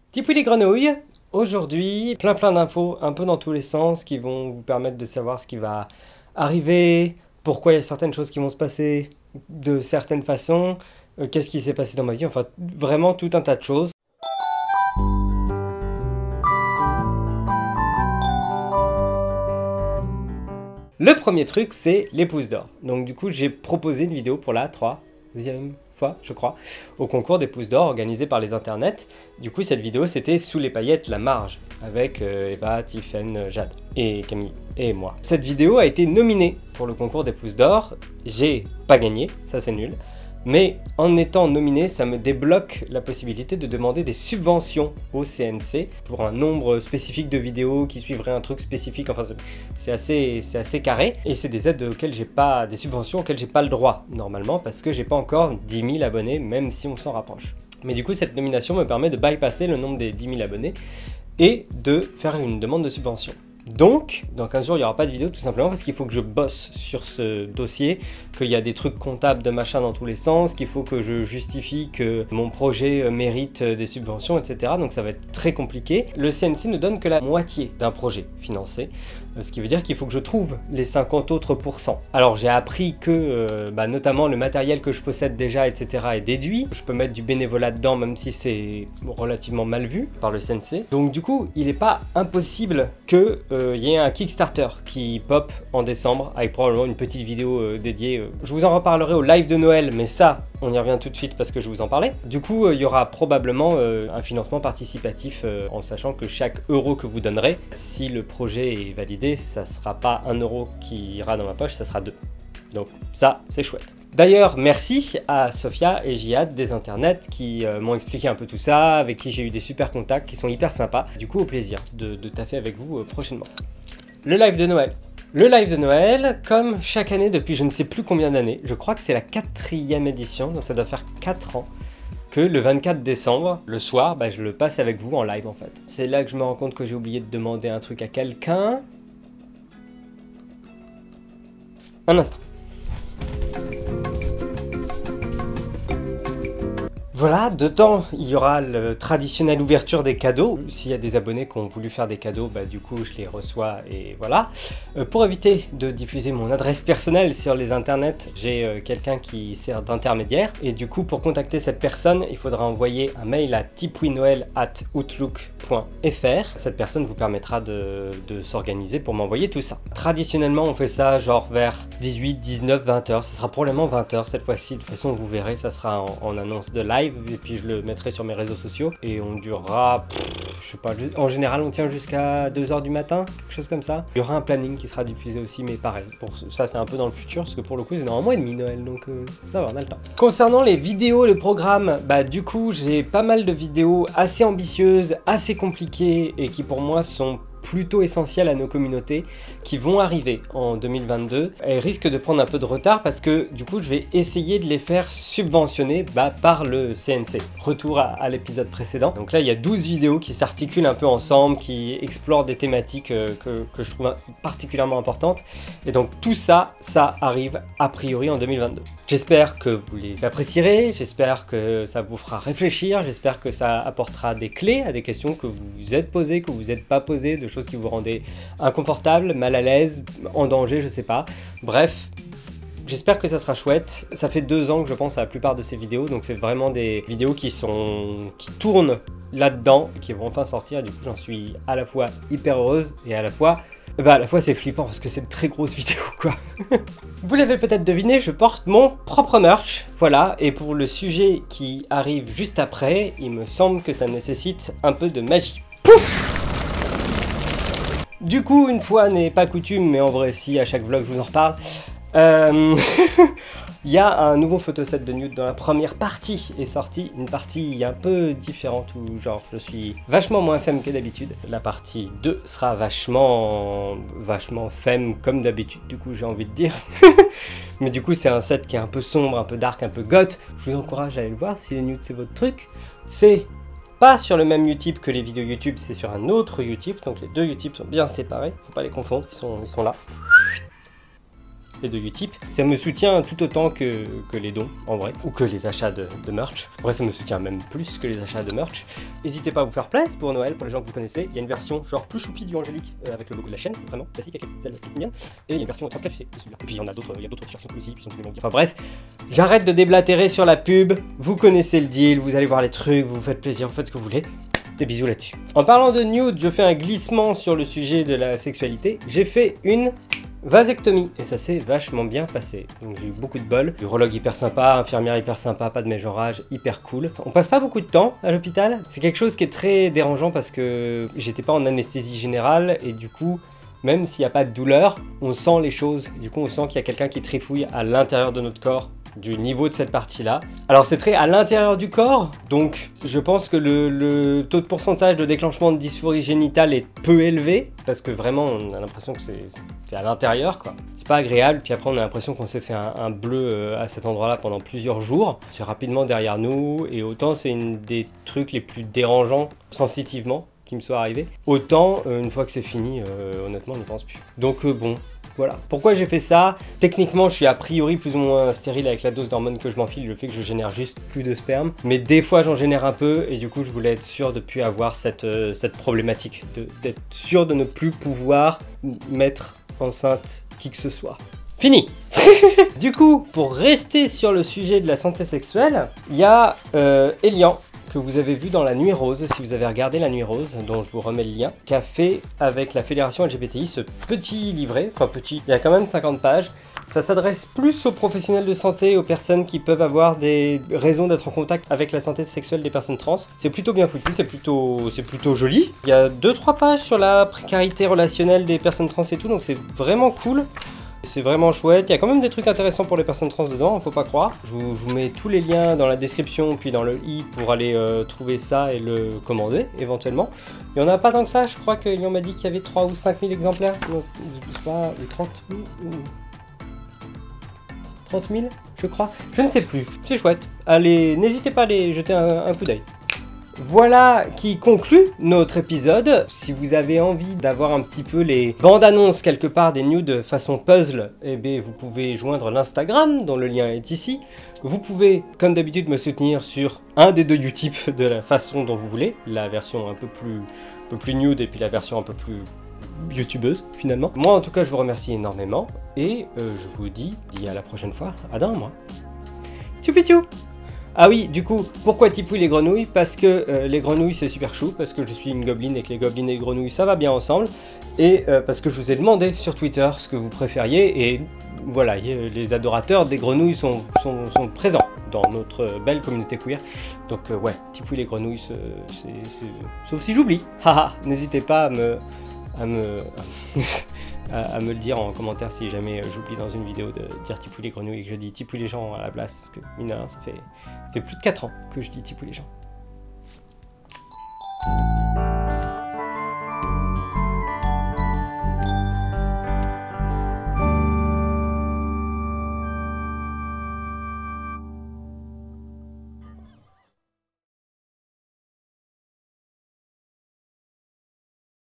Tipouille les grenouilles, aujourd'hui, plein d'infos un peu dans tous les sens qui vont vous permettre de savoir ce qui va arriver, pourquoi il y a certaines choses qui vont se passer de certaines façons, qu'est-ce qui s'est passé dans ma vie, enfin vraiment tout un tas de choses. Le premier truc, c'est les pouces d'or. Donc du coup, j'ai proposé une vidéo pour la troisième fois, je crois, au concours des pouces d'or organisé par les internets. Du coup, cette vidéo, c'était Sous les paillettes, la marge, avec Eva, Tiffen, Jade et Camille et moi. Cette vidéo a été nominée pour le concours des pouces d'or. J'ai pas gagné, ça c'est nul. Mais en étant nominé, ça me débloque la possibilité de demander des subventions au CNC pour un nombre spécifique de vidéos qui suivraient un truc spécifique. Enfin, c'est assez carré. Et c'est des aides auxquelles j'ai pas, des subventions auxquelles j'ai pas le droit normalement parce que j'ai pas encore 10 000 abonnés, même si on s'en rapproche. Mais du coup, cette nomination me permet de bypasser le nombre des 10 000 abonnés et de faire une demande de subvention. Donc, dans 15 jours, il n'y aura pas de vidéo tout simplement parce qu'il faut que je bosse sur ce dossier, qu'il y a des trucs comptables de machin dans tous les sens, qu'il faut que je justifie que mon projet mérite des subventions, etc. Donc ça va être très compliqué. Le CNC ne donne que la moitié d'un projet financé, ce qui veut dire qu'il faut que je trouve les 50 autres pourcents. Alors j'ai appris que notamment le matériel que je possède déjà, etc. est déduit. Je peux mettre du bénévolat dedans même si c'est relativement mal vu par le CNC. Donc du coup, il n'est pas impossible que il y ait un Kickstarter qui pop en décembre avec probablement une petite vidéo dédiée. Je vous en reparlerai au live de Noël, mais ça, on y revient tout de suite parce que je vous en parlais. Du coup, il y aura probablement un financement participatif en sachant que chaque euro que vous donnerez, si le projet est validé, ça sera pas 1 euro qui ira dans ma poche, ça sera 2. Donc ça, c'est chouette. D'ailleurs, merci à Sophia et Jihad des internets qui m'ont expliqué un peu tout ça, avec qui j'ai eu des super contacts, qui sont hyper sympas. Du coup, au plaisir de taffer avec vous prochainement. Le live de Noël. Le live de Noël, comme chaque année depuis je ne sais plus combien d'années, je crois que c'est la 4e édition, donc ça doit faire 4 ans, que le 24 décembre, le soir, je le passe avec vous en live en fait. C'est là que je me rends compte que j'ai oublié de demander un truc à quelqu'un. Un instant. Voilà, dedans, il y aura la traditionnelle ouverture des cadeaux. S'il y a des abonnés qui ont voulu faire des cadeaux, du coup, je les reçois et voilà. Pour éviter de diffuser mon adresse personnelle sur les internets, j'ai quelqu'un qui sert d'intermédiaire. Et du coup, pour contacter cette personne, il faudra envoyer un mail à tipouinoël@outlook.fr. Cette personne vous permettra de s'organiser pour m'envoyer tout ça. Traditionnellement, on fait ça genre vers 18, 19, 20 heures. Ce sera probablement 20 heures cette fois-ci. De toute façon, vous verrez, ça sera en annonce de live. Et puis je le mettrai sur mes réseaux sociaux et on durera, je sais pas, en général on tient jusqu'à 2 h du matin, quelque chose comme ça. Il y aura un planning qui sera diffusé aussi, mais pareil, pour ça c'est un peu dans le futur, parce que pour le coup c'est dans 1 mois et demi Noël, donc ça va, on a le temps. Concernant les vidéos, le programme, du coup j'ai pas mal de vidéos assez ambitieuses, assez compliquées et qui pour moi sont plutôt essentielles à nos communautés qui vont arriver en 2022. Elles risquent de prendre un peu de retard parce que du coup je vais essayer de les faire subventionner par le CNC. Retour à l'épisode précédent. Donc là il y a 12 vidéos qui s'articulent un peu ensemble, qui explorent des thématiques que je trouve particulièrement importantes. Et donc tout ça, ça arrive a priori en 2022. J'espère que vous les apprécierez, j'espère que ça vous fera réfléchir, j'espère que ça apportera des clés à des questions que vous vous êtes posées, que vous n'êtes pas posées, de choses qui vous rendaient inconfortable, mal à l'aise, en danger, je sais pas. Bref, j'espère que ça sera chouette. Ça fait 2 ans que je pense à la plupart de ces vidéos, donc c'est vraiment des vidéos qui tournent là-dedans, qui vont enfin sortir. Du coup, j'en suis à la fois hyper heureuse et à la fois c'est flippant parce que c'est de très grosses vidéos, quoi. Vous l'avez peut-être deviné, je porte mon propre merch, voilà. Et pour le sujet qui arrive juste après, il me semble que ça nécessite un peu de magie. Pouf! Du coup, une fois n'est pas coutume, mais en vrai si, à chaque vlog je vous en reparle, il y a un nouveau photoset de nude dans la première partie est sortie, une partie un peu différente où genre je suis vachement moins femme que d'habitude. La partie 2 sera vachement femme comme d'habitude, du coup j'ai envie de dire. Mais du coup c'est un set qui est un peu sombre, un peu dark, un peu goth. Je vous encourage à aller le voir si les nudes c'est votre truc. C'est pas sur le même Utip que les vidéos YouTube, c'est sur un autre Utip, donc les deux Utip sont bien séparés, faut pas les confondre, ils sont là. et de Utip. Ça me soutient tout autant que les dons, en vrai, ou que les achats de merch. En vrai, ça me soutient même plus que les achats de merch. N'hésitez pas à vous faire plaisir pour Noël, pour les gens que vous connaissez. Il y a une version genre plus choupi du Angélique avec le logo de la chaîne, vraiment classique avec celle toute mignonne. Et il y a une version transcapucée de celui-là. Et puis il y en a d'autres t-shirts aussi, puis ils sont tous les longs. Enfin bref, j'arrête de déblatérer sur la pub. Vous connaissez le deal, vous allez voir les trucs, vous vous faites plaisir, vous faites ce que vous voulez. Des bisous là-dessus. En parlant de nude, je fais un glissement sur le sujet de la sexualité. J'ai fait une vasectomie et ça s'est vachement bien passé. Donc j'ai eu beaucoup de bol. Urologue hyper sympa, infirmière hyper sympa, pas de mégenrage, hyper cool. On passe pas beaucoup de temps à l'hôpital. C'est quelque chose qui est très dérangeant parce que j'étais pas en anesthésie générale et du coup, même s'il n'y a pas de douleur, on sent les choses. Du coup, on sent qu'il y a quelqu'un qui trifouille à l'intérieur de notre corps, du niveau de cette partie-là. Alors c'est très à l'intérieur du corps, donc je pense que le taux de pourcentage de déclenchement de dysphorie génitale est peu élevé, parce que vraiment on a l'impression que c'est à l'intérieur, quoi. C'est pas agréable, puis après on a l'impression qu'on s'est fait un bleu à cet endroit-là pendant plusieurs jours. C'est rapidement derrière nous, et autant c'est une des trucs les plus dérangeants sensitivement qui me soit arrivé, autant une fois que c'est fini, honnêtement on n'y pense plus. Donc bon, voilà. Pourquoi j'ai fait ça? Techniquement, je suis a priori plus ou moins stérile avec la dose d'hormones que je m'enfile, le fait que je génère juste plus de sperme. Mais des fois, j'en génère un peu et du coup, je voulais être sûr de ne plus avoir cette problématique, d'être sûr de ne plus pouvoir mettre enceinte qui que ce soit. Fini. Du coup, pour rester sur le sujet de la santé sexuelle, il y a Elian, que vous avez vu dans La Nuit Rose, si vous avez regardé La Nuit Rose, dont je vous remets le lien, qu'a fait avec la Fédération LGBTI ce petit livret, enfin petit, il y a quand même 50 pages. Ça s'adresse plus aux professionnels de santé, aux personnes qui peuvent avoir des raisons d'être en contact avec la santé sexuelle des personnes trans. C'est plutôt bien foutu, c'est plutôt joli. Il y a 2-3 pages sur la précarité relationnelle des personnes trans et tout, donc c'est vraiment cool. C'est vraiment chouette, il y a quand même des trucs intéressants pour les personnes trans dedans, faut pas croire. Je vous mets tous les liens dans la description puis dans le i pour aller trouver ça et le commander éventuellement. Il y en a pas tant que ça, je crois qu'il m'a dit qu'il y avait 3 ou 5 000 exemplaires. Non, je sais pas, ou 30 000 ou 30 000 je crois. Je ne sais plus, c'est chouette. Allez, n'hésitez pas à aller jeter un coup d'œil. Voilà qui conclut notre épisode. Si vous avez envie d'avoir un petit peu les bandes annonces quelque part des nudes façon puzzle, eh bien vous pouvez joindre l'Instagram dont le lien est ici. Vous pouvez, comme d'habitude, me soutenir sur un des deux Utip de la façon dont vous voulez, la version un peu plus nude et puis la version un peu plus youtubeuse finalement. Moi en tout cas je vous remercie énormément et je vous dis à la prochaine fois. À dans un mois. Tchoupichou. Ah oui, du coup, pourquoi Tipouille les grenouilles? Parce que les grenouilles c'est super chou, parce que je suis une gobeline et que les gobelines et les grenouilles ça va bien ensemble, et parce que je vous ai demandé sur Twitter ce que vous préfériez, et voilà, les adorateurs des grenouilles sont présents dans notre belle communauté queer. Donc ouais, Tipouille les grenouilles, sauf si j'oublie. Haha, n'hésitez pas à me le dire en commentaire si jamais j'oublie dans une vidéo de dire Tipouille les grenouilles et que je dis Tipouille les gens à la place, parce que mine de rien, ça fait plus de 4 ans que je dis Tipouille les gens.